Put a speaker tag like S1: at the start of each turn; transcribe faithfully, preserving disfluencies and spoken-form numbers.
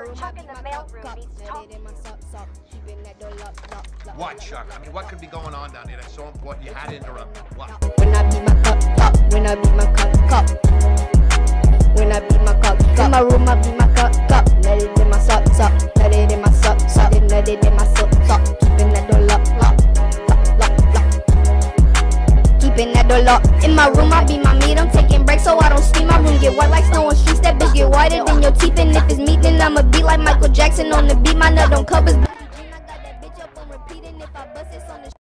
S1: Chuck in the mailroom needs to talk to you.
S2: What, Chuck? I mean, what could be going on down there that's so important you had to interrupt? What?
S3: When I beat my cup, cup. When I beat my cup, cup. When I beat my cup, cup. In my room, I beat my cup, cup. Let it in my sock, sock. Let it in my sock, sock. Let it in my sock, sock. Keeping that door lock, lock, lock, lock, lock. Keeping that door lock. In my room, I beat my meat. I'm taking breaks so I don't steam. My room get white like snow on streets. That bitch get whiter than your teeth. And if it's meat, then I'ma be like Michael Jackson on the beat. My nut don't covers.